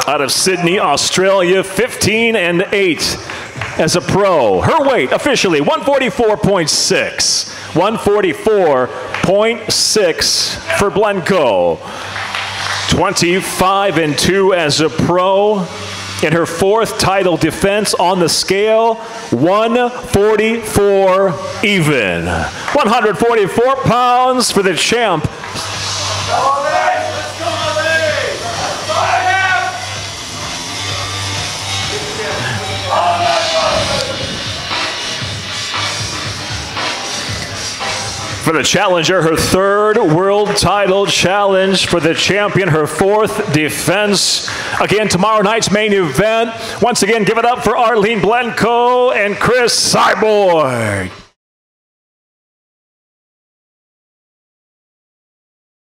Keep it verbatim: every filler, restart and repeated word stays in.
out of Sydney, Australia, fifteen and eight as a pro. Her weight officially one forty-four point six. one forty-four point six for Blencowe. twenty-five and two as a pro. In her fourth title defense on the scale, one forty-four even. one forty-four pounds for the champ. For the challenger, her third world title challenge. For the champion, her fourth defense. Again, tomorrow night's main event. Once again, give it up for Arlene Blencowe and Cris Cyborg.